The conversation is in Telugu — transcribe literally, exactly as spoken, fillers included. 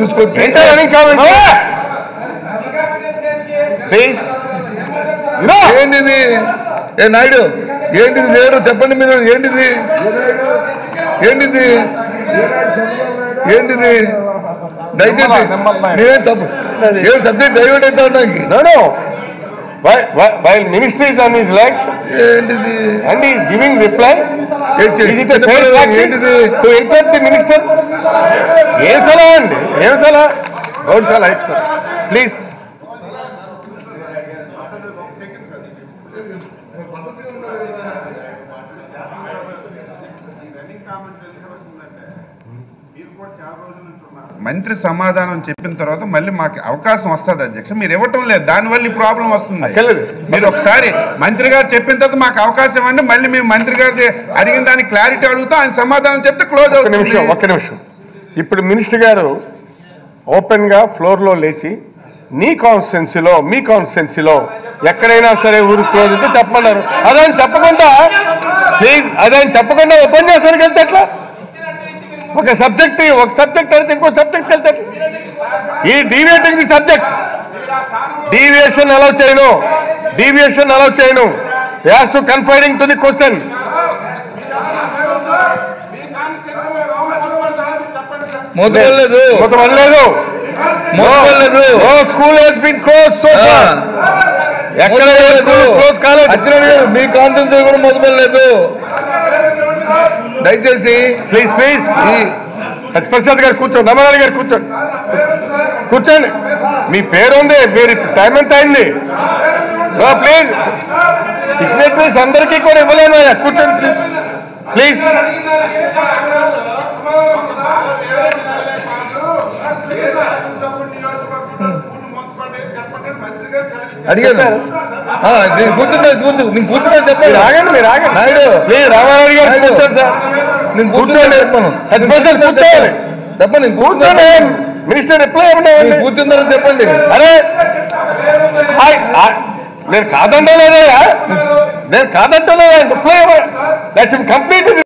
తీసుకొచ్చి ఏంటిది ఏ నాయుడు ఏంటిది లేడు చెప్పండి మీరు ఏంటిది ఏంటిది ఏంటిది దయచేసి నేనేం తప్పు ఏం సబ్జెక్ట్ డైవర్ట్ అవుతా ఉన్నాకి While, while minister is on his legs and he is giving reply, is it a fair practice to interrupt the minister? Em sala andi, em sala, good sala, please. మంత్రి సమాధానం చెప్పిన తర్వాత మళ్ళీ మాకు అవకాశం వస్తుంది అధ్యక్ష మీరు ఇవ్వటం లేదు దానివల్ల ఈ ప్రాబ్లం వస్తుంది మీరు ఒకసారి మంత్రి గారు చెప్పిన తర్వాత మాకు అవకాశం ఇవ్వండి మళ్ళీ మేము మంత్రి గారు అడిగిన దానికి క్లారిటీ అడుగుతాం ఆయన సమాధానం చెప్తే క్లోజ్ అవుతుంది నిమిషం ఒక్క నిమిషం ఇప్పుడు మినిస్టర్ గారు ఓపెన్గా ఫ్లోర్లో లేచి నీ కాన్స్టిట్యున్సీలో మీ కాన్స్టిట్యున్సీలో ఎక్కడైనా సరే ఊరు క్లోజ్ అయితే చెప్పమన్నారు అదని చెప్పకుండా ప్లీజ్ అదని చెప్పకుండా ఉపన్యాసానికి వెళ్తే ఎట్లా ఒక సబ్జెక్ట్ ఒక సబ్జెక్ట్ అయితే ఇంకో సబ్జెక్ట్కి వెళ్తే ఈ deviating the subject deviation allow చేయను డీవియేషన్ అలౌ చేయను has to confining to the question మొదలలేదు మొదలలేదు మొదలలేదు school has been close so far ఎక్కడ క్లోజ్ కాలేదు మీ కాన్ఫరెన్స్ కూడా మొదలలేదు దయచేసి ప్లీజ్ ప్లీజ్ సత్యప్రసాద్ గారు కూర్చోండి రమణారావు గారు కూర్చోండి కూర్చోండి మీ పేరు ఉంది మీరు టైం ఎంత అయింది ప్లీజ్ సిగ్నేటరీస్ అందరికీ కూడా ఇవ్వలేను కూర్చోండి ప్లీజ్ ప్లీజ్ అడిగాను కూర్చున్నా కూర్చు నేను కూర్చున్నా చెప్పండి ఆగండి మీరు ఆగండి నాయుడు ప్లీజ్ రామారావు గారు కూర్చోండి సార్ నేను కూర్చోండి చెప్పాను సత్యప్రసాద్ కూర్చోవాలి చెప్పండి నేను కూర్చోండి మినిస్టర్ రిప్లై ఇవ్వండి కూర్చుందని చెప్పండి అరే నేను కాదంటలేదా నేను కాదంటలేదా రిప్లై ఇవ్వండి కంప్లీట్